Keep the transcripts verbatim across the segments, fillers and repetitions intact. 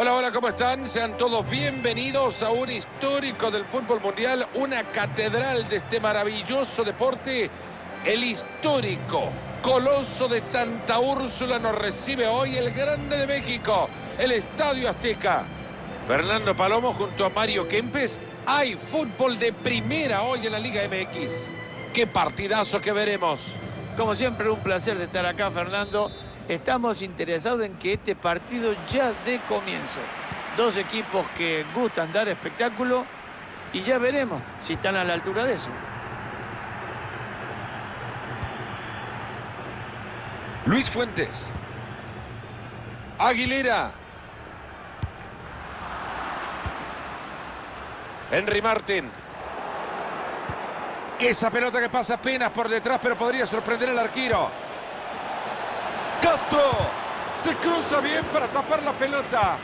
Hola, hola, ¿cómo están? Sean todos bienvenidos a un histórico del fútbol mundial, una catedral de este maravilloso deporte. El histórico Coloso de Santa Úrsula nos recibe hoy el Grande de México, el Estadio Azteca. Fernando Palomo junto a Mario Kempes. Hay fútbol de primera hoy en la Liga M X. ¡Qué partidazo que veremos! Como siempre, un placer de estar acá, Fernando. Estamos interesados en que este partido ya dé comienzo. Dos equipos que gustan dar espectáculo y ya veremos si están a la altura de eso. Luis Fuentes. Aguilera. Henry Martin. Esa pelota que pasa apenas por detrás, pero podría sorprender al arquero. Castro. Se cruza bien para tapar la pelota.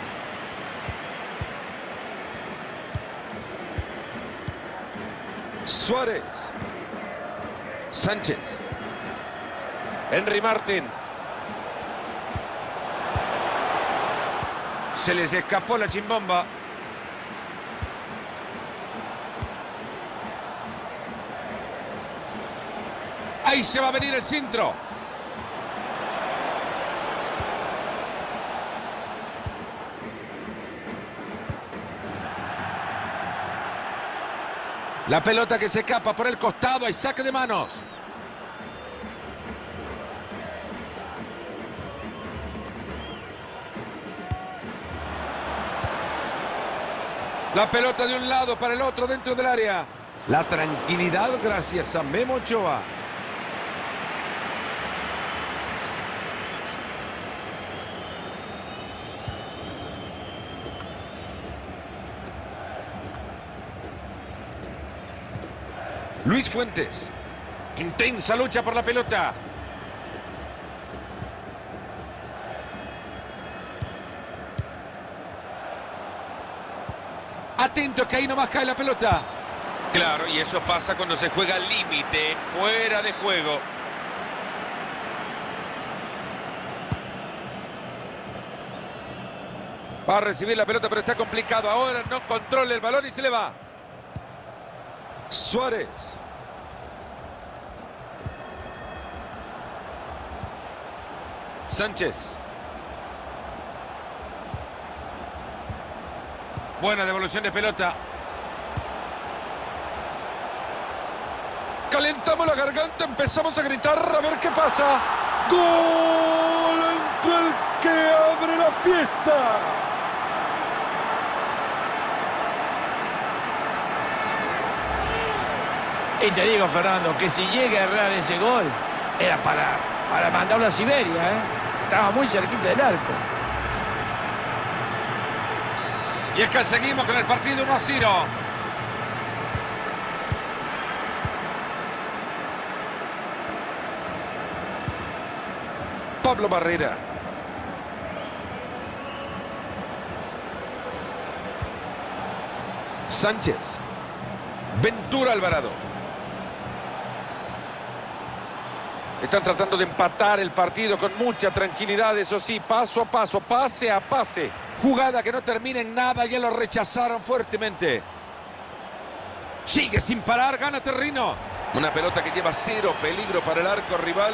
Suárez. Sánchez. Henry Martin. Se les escapó la chimbomba. Ahí se va a venir el centro. La pelota que se escapa por el costado. Hay saque de manos. La pelota de un lado para el otro dentro del área. La tranquilidad gracias a Memo Ochoa. Luis Fuentes. Intensa lucha por la pelota. Atento que ahí nomás cae la pelota. Claro, y eso pasa cuando se juega al límite, fuera de juego. Va a recibir la pelota, pero está complicado. Ahora no controla el balón y se le va. Suárez. Sánchez. Buena devolución de pelota. Calentamos la garganta, empezamos a gritar a ver qué pasa. ¡Gol! Entró el que abre la fiesta. Y te digo, Fernando, que si llega a errar ese gol, era para, para mandarlo a Siberia, ¿eh? Estaba muy cerquita del arco. Y es que seguimos con el partido uno a cero. Pablo Barrera. Sánchez. Ventura Alvarado. Están tratando de empatar el partido con mucha tranquilidad, eso sí, paso a paso, pase a pase. Jugada que no termina en nada, ya lo rechazaron fuertemente. Sigue sin parar, gana terreno. Una pelota que lleva cero peligro para el arco rival.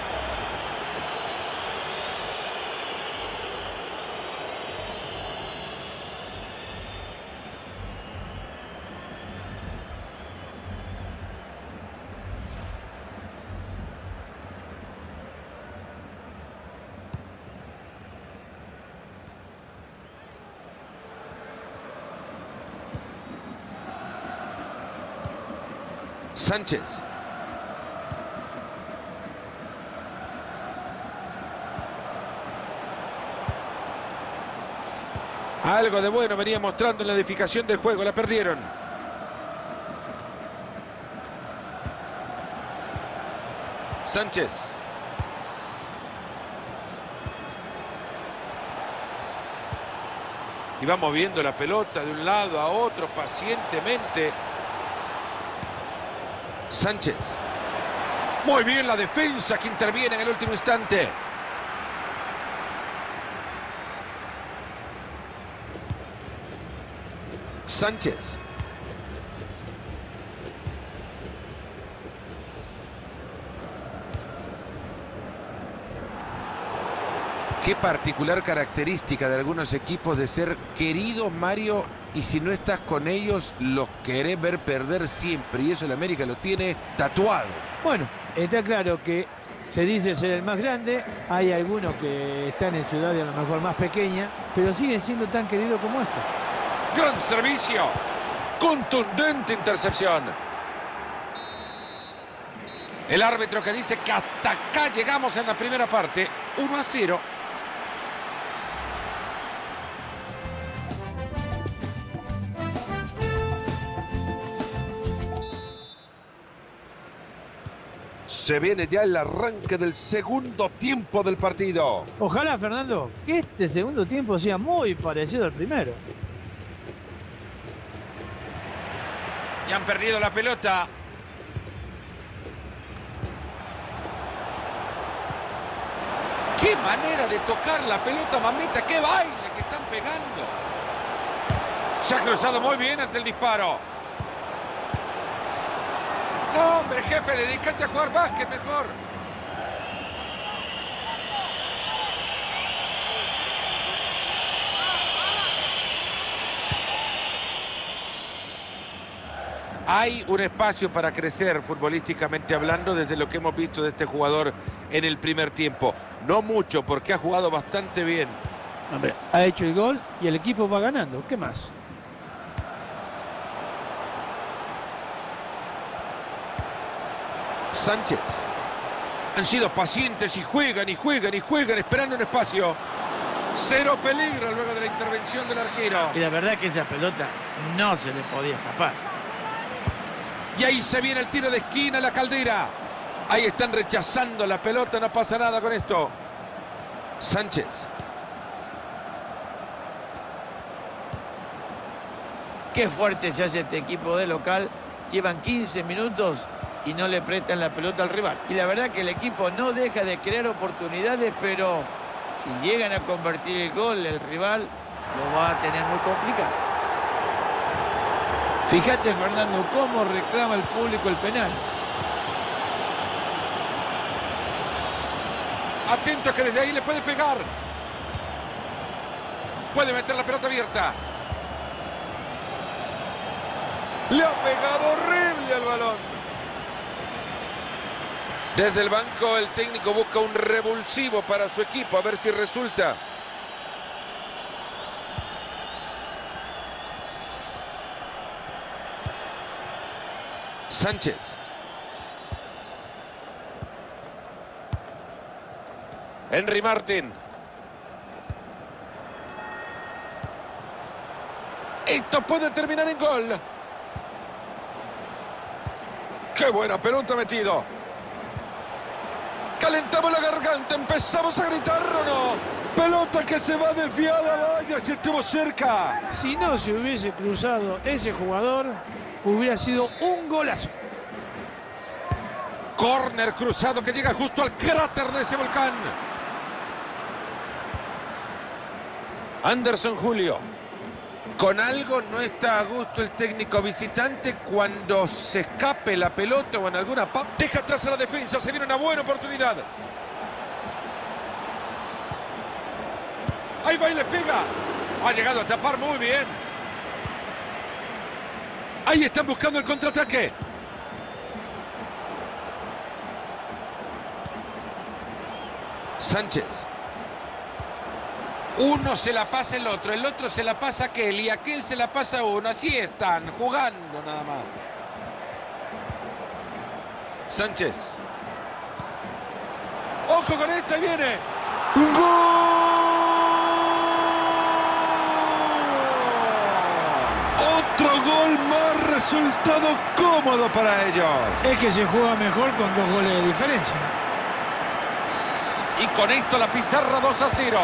Sánchez. Algo de bueno venía mostrando en la edificación del juego, la perdieron. Sánchez. Y va moviendo la pelota de un lado a otro pacientemente. Sánchez. Muy bien la defensa que interviene en el último instante. Sánchez. Qué particular característica de algunos equipos de ser queridos, Mario, y si no estás con ellos, los querés ver perder siempre. Y eso el América lo tiene tatuado. Bueno, está claro que se dice ser el más grande. Hay algunos que están en ciudades a lo mejor más pequeñas, pero siguen siendo tan queridos como estos. Gran servicio. Contundente intercepción. El árbitro que dice que hasta acá llegamos en la primera parte. uno a cero. Se viene ya el arranque del segundo tiempo del partido. Ojalá, Fernando, que este segundo tiempo sea muy parecido al primero. Y han perdido la pelota. ¡Qué manera de tocar la pelota, mamita! ¡Qué baile que están pegando! Se ha cruzado muy bien ante el disparo. No, hombre, jefe, dedícate a jugar básquet mejor. Hay un espacio para crecer futbolísticamente hablando desde lo que hemos visto de este jugador en el primer tiempo. No mucho, porque ha jugado bastante bien. Hombre, ha hecho el gol y el equipo va ganando. ¿Qué más? Sánchez. Han sido pacientes y juegan y juegan y juegan esperando un espacio. Cero peligro luego de la intervención del arquero. Y la verdad que esa pelota no se le podía escapar. Y ahí se viene el tiro de esquina, la Caldera. Ahí están rechazando la pelota, no pasa nada con esto. Sánchez. Qué fuerte se hace este equipo de local. Llevan quince minutos y no le prestan la pelota al rival. Y la verdad que el equipo no deja de crear oportunidades, pero si llegan a convertir el gol, el rival lo va a tener muy complicado. Fíjate, Fernando, cómo reclama el público el penal. Atento que desde ahí le puede pegar. Puede meter la pelota abierta. Le ha pegado horrible al balón. Desde el banco el técnico busca un revulsivo para su equipo, a ver si resulta. Sánchez. Henry Martin. Esto puede terminar en gol. ¡Qué buena pelota metido! Calentamos la garganta, empezamos a gritar, ¿o no? Pelota que se va desviada, vaya, si estuvo cerca. Si no se hubiese cruzado ese jugador, hubiera sido un golazo. Córner cruzado que llega justo al cráter de ese volcán. Anderson Julio. Con algo no está a gusto el técnico visitante cuando se escape la pelota o en alguna... Deja atrás a la defensa, se viene una buena oportunidad. Ahí va y le pega. Ha llegado a tapar muy bien. Ahí están buscando el contraataque. Sánchez. Uno se la pasa el otro, el otro se la pasa a aquel y aquel se la pasa a uno. Así están, jugando nada más. Sánchez. ¡Ojo con esta! ¡Viene! ¡Gol! Otro gol más, resultado cómodo para ellos. Es que se juega mejor con dos goles de diferencia. Y con esto la pizarra dos a cero.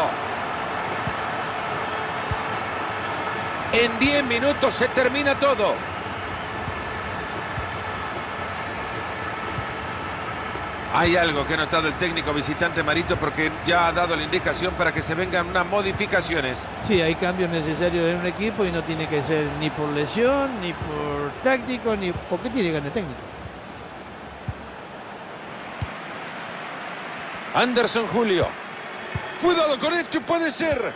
En diez minutos se termina todo. Hay algo que ha notado el técnico visitante Marito, porque ya ha dado la indicación para que se vengan unas modificaciones. Sí, hay cambios necesarios en un equipo y no tiene que ser ni por lesión, ni por táctico, ni porque tiene ganas técnico. Anderson Julio. Cuidado con esto, puede ser.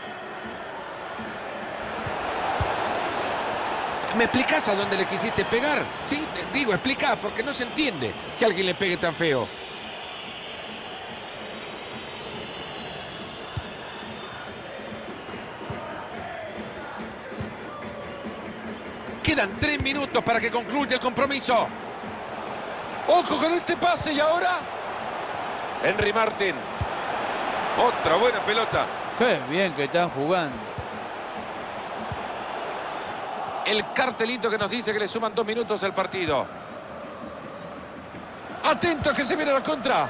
¿Me explicás a dónde le quisiste pegar? Sí, digo, explicá, porque no se entiende que alguien le pegue tan feo. Quedan tres minutos para que concluya el compromiso. ¡Ojo con este pase! ¿Y ahora? Henry Martin. Otra buena pelota. Qué bien que están jugando. El cartelito que nos dice que le suman dos minutos al partido. Atento que se viene la contra.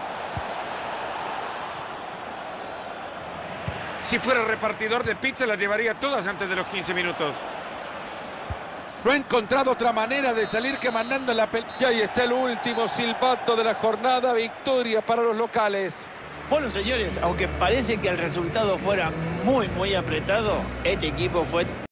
Si fuera repartidor de pizza, las llevaría todas antes de los quince minutos. No ha encontrado otra manera de salir que mandando la pelota. Y ahí está el último silbato de la jornada. Victoria para los locales. Bueno, señores, aunque parece que el resultado fuera muy, muy apretado, este equipo fue